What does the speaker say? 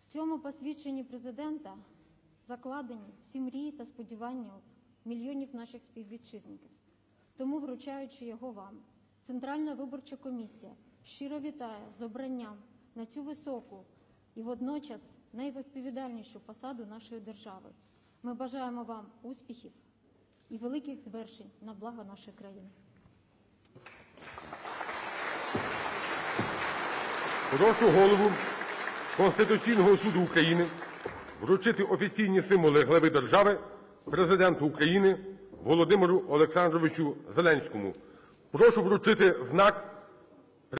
В цьому посвідченні президента закладені всі мрії та сподівання мільйонів наших співвітчизників. Тому, вручаючи його вам, Центральна виборча комісія щиро вітає з обранням на цю високу і водночас найвідповідальнішу посаду нашої держави. Ми бажаємо вам успіхів і великих звершень на благо нашої країни. Прошу голову Конституційного Суду України вручити офіційні символи глави держави Президенту України Володимиру Олександровичу Зеленському. Прошу вручити знак